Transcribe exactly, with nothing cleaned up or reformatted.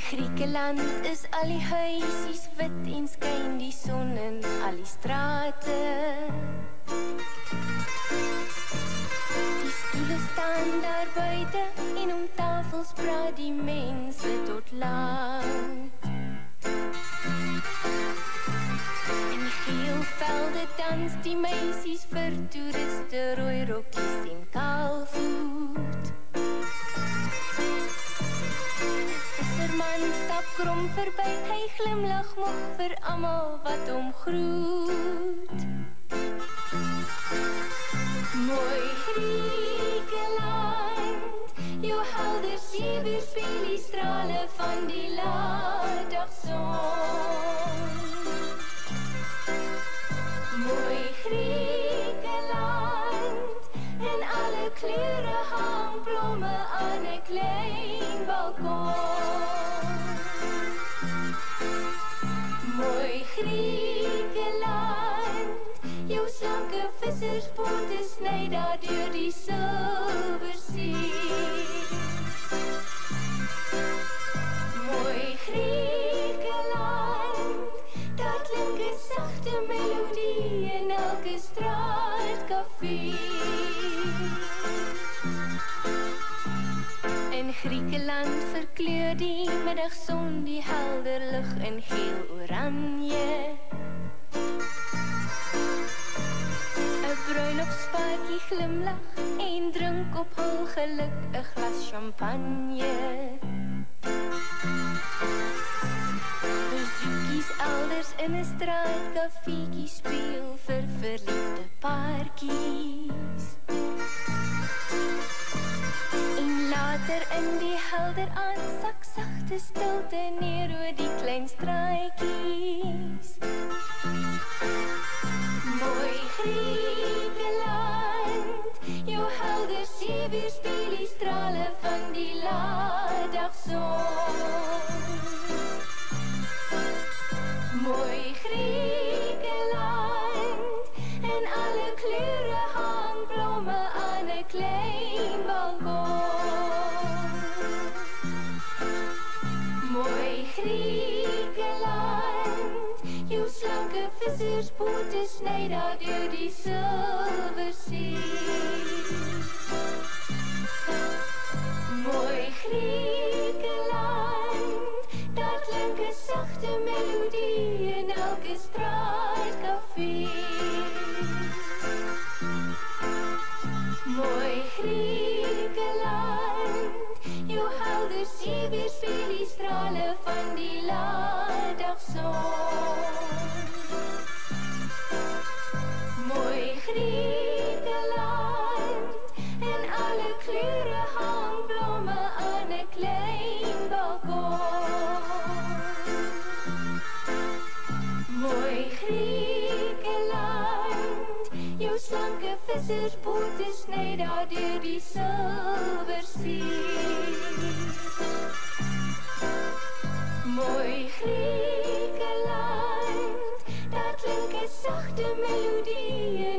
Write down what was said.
Griekeland is al die huisies wit en skyn die son in al die strate. Die stoele staan daar buite en om tafels praat die mense tot laat. In geel velde dans die meisies vir toeriste, rooi rokkies en kaalvoet. Man stap krom verby, hy glimlag moeg vir almal wat hom groet. Mooi Griekeland, jou helder see weerspieël die strale van die laatdagson. Mooi Griekeland, in alle kleure hang blomme aan 'n klein balkon. Mooi Griekeland, jou slanke vissersbote sny daar deur die silversie. Mooi Griekeland, daar klink 'n sagte melodie in elke straatkafee. In Griekeland verkleur die middagson die helder lig in geel-oranje. 'n Bruiloftspaartjie glimlag en drink op hul geluk 'n glas champagne. Besoekies elders in 'n straatkafeetjie speel vir verliefde paartjies. Later in die helder aand sak sagte stilte neer oor die klein straatjies. Mooi Griekeland, jou helder see weerspieël die strale van die laatdagson. Mooi Griekeland, in alle kleure hang blomme aan 'n klein balkon. Mooi Griekeland, jou slanke vissersbote sny daar deur die silversie. Mooi Griekeland, daar klink 'n sagte melodie in elke straatkafee. Mooi Griekeland, jou helder see weerspieël die strale van die laatdagson. Mooi Griekeland, in alle kleure hang blomme aan 'n klein balkon. Mooi Griekeland, jou slanke vissersbote sny daar deur die silversie. Mooi Griekeland, daar klink 'n sagte melodie